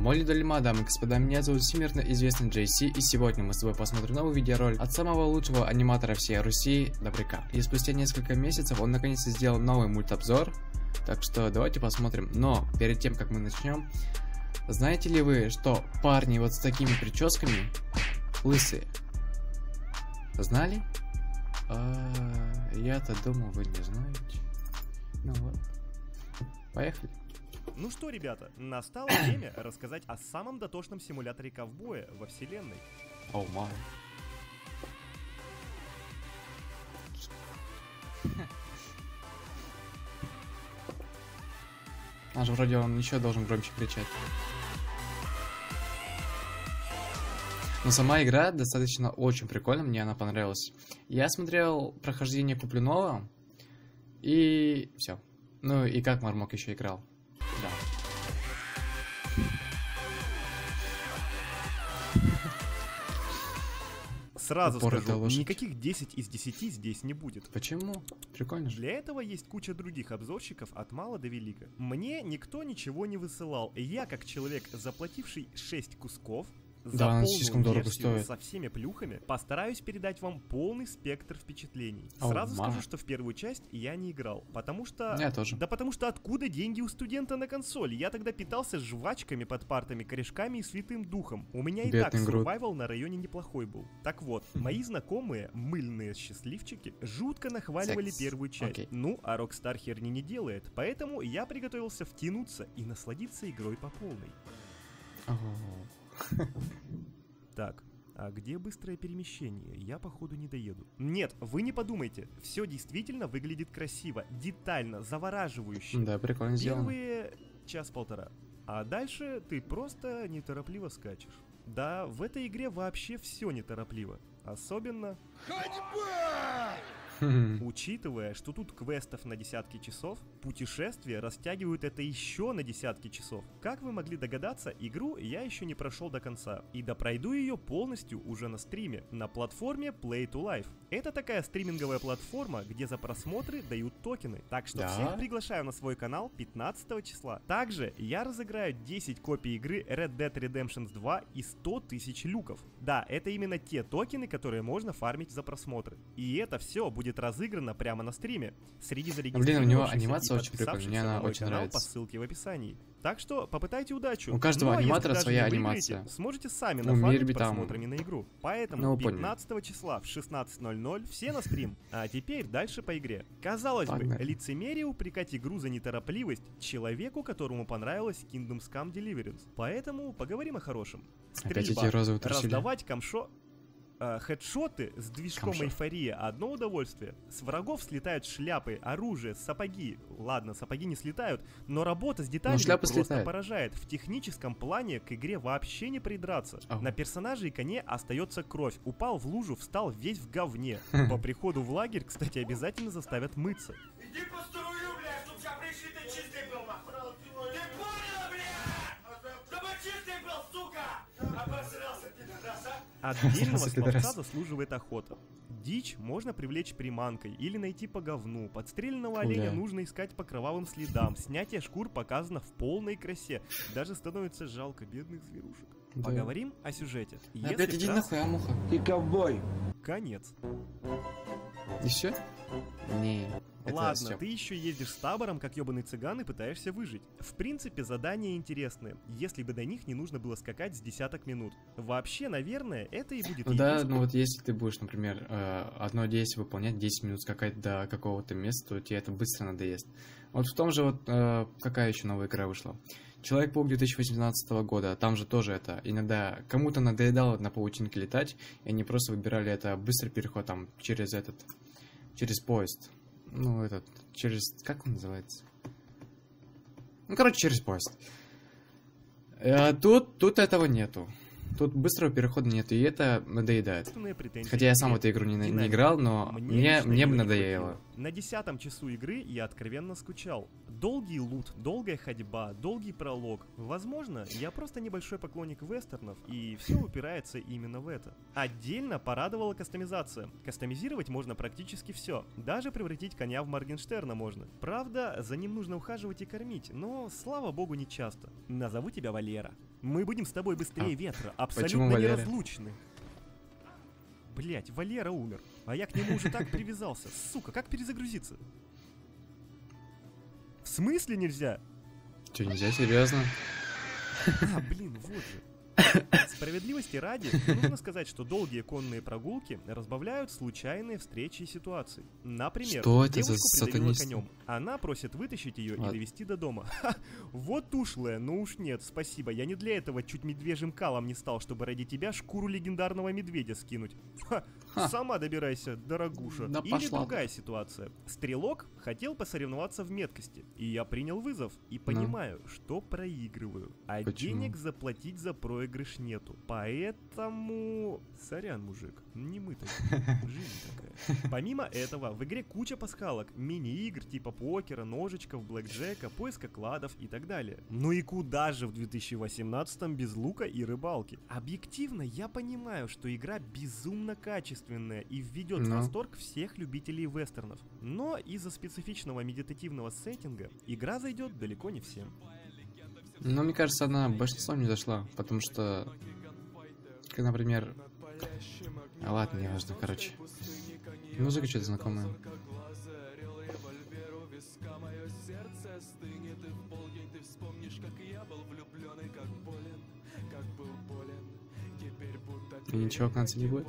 Молли Долима, дамы и господа, меня зовут всемирно известный JC, и сегодня мы с тобой посмотрим новый видеоролик от самого лучшего аниматора всей Руси, Добряка. И спустя несколько месяцев он наконец-то сделал новый мультобзор, так что давайте посмотрим. Но перед тем, как мы начнем, знаете ли вы, что парни вот с такими прическами лысые? Знали? Я-то думал, вы не знаете. Ну вот. Поехали. Ну что, ребята, настало время рассказать о самом дотошном симуляторе ковбоя во вселенной. Оу май. Аж вроде он еще должен громче кричать. Но сама игра достаточно очень прикольная, мне она понравилась. Я смотрел прохождение Куплинова, и все. Ну и как Мармок еще играл. Да. Сразу скажу, никаких 10 из 10 здесь не будет. Почему? Прикольно же. Для этого есть куча других обзорщиков от мала до велика. Мне никто ничего не высылал. Я, как человек, заплативший 6 кусков, за полную версию со всеми плюхами, постараюсь передать вам полный спектр впечатлений. Сразу скажу, что в первую часть я не играл, потому что... Я тоже. Да потому что откуда деньги у студента на консоль? Я тогда питался жвачками под партами, корешками и святым духом. У меня и так survival на районе неплохой был. Так вот, мои знакомые, мыльные счастливчики, жутко нахваливали первую часть. Ну, а Rockstar херни не делает, поэтому я приготовился втянуться и насладиться игрой по полной. Так, а где быстрое перемещение? Я, походу, не доеду. Нет, вы не подумайте. Все действительно выглядит красиво, детально, завораживающе. Да, прикольно сделано. Первые час-полтора. А дальше ты просто неторопливо скачешь. Да, в этой игре вообще все неторопливо. Особенно... Ходьба! Учитывая, что тут квестов на десятки часов, путешествия растягивают это еще на десятки часов. Как вы могли догадаться, игру я еще не прошел до конца. И допройду ее полностью уже на стриме, на платформе Play to Life. Это такая стриминговая платформа, где за просмотры дают токены. Так что всех приглашаю на свой канал 15 числа. Также я разыграю 10 копий игры Red Dead Redemption 2 и 100 тысяч люков. Да, это именно те токены, которые можно фармить за просмотры. И это все будет разыграно прямо на стриме. Среди зарегистрированных у него анимация очень прикольная, мне она очень нравится. По ссылке в описании. Так что попытайте удачу. У каждого аниматора своя анимация. Сможете сами нафармить просмотрами на игру. Поэтому 15 числа в 16:00 все на стрим. А теперь дальше по игре. Казалось бы, лицемерие упрекать игру за неторопливость человеку, которому понравилась Kingdoms Come Deliverance. Поэтому поговорим о хорошем. Стрельба, раздавать камшо... хедшоты с движком эйфория — одно удовольствие. С врагов слетают шляпы, оружие, сапоги. Ладно, сапоги не слетают, но работа с деталями просто поражает. В техническом плане к игре вообще не придраться. На персонаже и коне остается кровь. Упал в лужу, встал весь в говне. По приходу в лагерь, кстати, обязательно заставят мыться. Иди по струю, блядь, чтоб тебя пришли, ты чистый был, ты понял, блядь? Чтобы чистый был, сука! Обосрался, пидорас, а? Отдельного словца заслуживает охота. Дичь можно привлечь приманкой или найти по говну. Подстреленного оленя нужно искать по кровавым следам. Снятие шкур показано в полной красе. Даже становится жалко бедных зверушек. Поговорим о сюжете. Опять иди нахуй, муха. Ты ковбой. Конец. И все? Не. Ладно, ты еще ездишь с табором, как ебаный цыган, и пытаешься выжить. В принципе, задания интересные, если бы до них не нужно было скакать с десяток минут. Вообще, наверное, это и будет... Да, ну вот если ты будешь, например, одно действие выполнять, 10 минут скакать до какого-то места, то тебе это быстро надоест. Вот в том же вот, какая еще новая игра вышла? Человек-паук 2018 года, там же тоже это, иногда кому-то надоедало на паутинке летать, и они просто выбирали это быстрый переход там через поезд. Ну, через... Как он называется? Ну, короче, через поезд. Тут этого нету. Тут быстрого перехода нет, и это надоедает. Хотя я сам в эту игру не играл, но мне бы надоело. На 10-м часу игры я откровенно скучал. Долгий лут, долгая ходьба, долгий пролог. Возможно, я просто небольшой поклонник вестернов, и все упирается именно в это. Отдельно порадовала кастомизация. Кастомизировать можно практически все. Даже превратить коня в Моргенштерна можно. Правда, за ним нужно ухаживать и кормить, но, слава богу, не часто. Назову тебя Валера. Мы будем с тобой быстрее ветра, почему абсолютно Валера? неразлучны. Блять, Валера умер, а я к нему уже так привязался. Сука, как перезагрузиться? В смысле нельзя? Че, нельзя, серьезно? А, блин, вот же. Справедливости ради, нужно сказать, что долгие конные прогулки разбавляют случайные встречи и ситуации. Например, Что это за девушку придавило сатанисты? конем. Она просит вытащить ее и Ладно. довести до дома. Ха, вот ушлая, ну уж нет, спасибо. Я не для этого чуть медвежьим калом не стал, чтобы ради тебя шкуру легендарного медведя скинуть. Ха, сама добирайся, дорогуша. Да Или пошла ты. другая ситуация. Стрелок хотел посоревноваться в меткости, и я принял вызов и понимаю, что проигрываю. А Почему? денег заплатить за проигрыш нету. Поэтому... Сорян, мужик, не мы такие. Жизнь такая. Помимо этого, в игре куча пасхалок, мини-игр типа покера, ножичков, блэкджека, поиска кладов и так далее. Ну и куда же в 2018 без лука и рыбалки? Объективно, я понимаю, что игра безумно качественная и введет в Ну. восторг всех любителей вестернов. Но из-за специфичного медитативного сеттинга игра зайдет далеко не всем. Но мне кажется, она большинством не зашла, потому что, как, например... А ладно, не важно, короче. Музыка что-то знакомая. И ничего к концу не будет?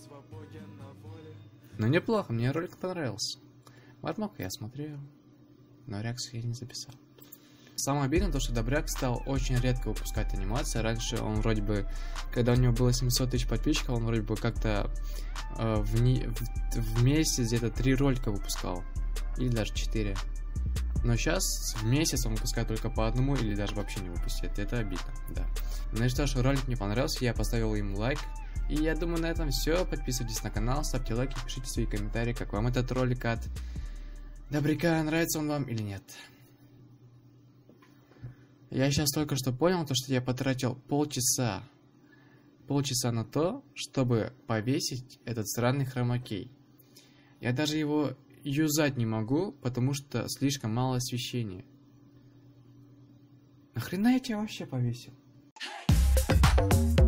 Ну неплохо, мне ролик понравился. Мармок я смотрел, но реакцию я не записал. Самое обидное то, что Добряк стал очень редко выпускать анимации. Раньше он вроде бы, когда у него было 700 тысяч подписчиков, он вроде бы как-то в месяц где-то 3 ролика выпускал. Или даже 4. Но сейчас в месяц он выпускает только по одному или даже вообще не выпустит. Это обидно, да. Ну и что ж, ролик мне понравился, я поставил ему лайк. И я думаю, на этом все. Подписывайтесь на канал, ставьте лайки, пишите свои комментарии, как вам этот ролик от Добряка, нравится он вам или нет. Я сейчас только что понял, то, что я потратил полчаса на то, чтобы повесить этот сраный хромакей. Я даже его юзать не могу, потому что слишком мало освещения. Нахрена я тебя вообще повесил?